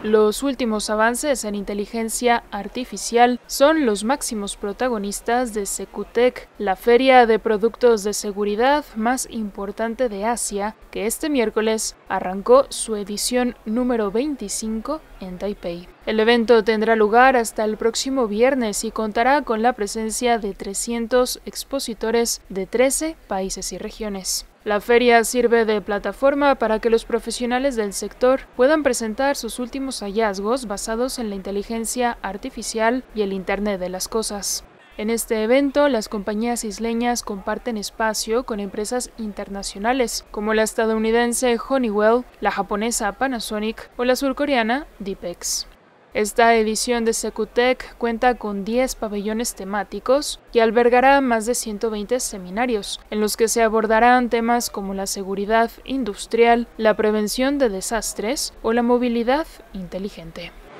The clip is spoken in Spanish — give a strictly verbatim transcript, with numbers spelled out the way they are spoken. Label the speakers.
Speaker 1: Los últimos avances en inteligencia artificial son los máximos protagonistas de Secutech, la feria de productos de seguridad más importante de Asia, que este miércoles arrancó su edición número veinticinco en Taipei. El evento tendrá lugar hasta el próximo viernes y contará con la presencia de trescientos expositores de trece países y regiones. La feria sirve de plataforma para que los profesionales del sector puedan presentar sus últimos hallazgos basados en la inteligencia artificial y el Internet de las cosas. En este evento, las compañías isleñas comparten espacio con empresas internacionales, como la estadounidense Honeywell, la japonesa Panasonic o la surcoreana Deepex. Esta edición de Secutech cuenta con diez pabellones temáticos y albergará más de ciento veinte seminarios, en los que se abordarán temas como la seguridad industrial, la prevención de desastres o la movilidad inteligente.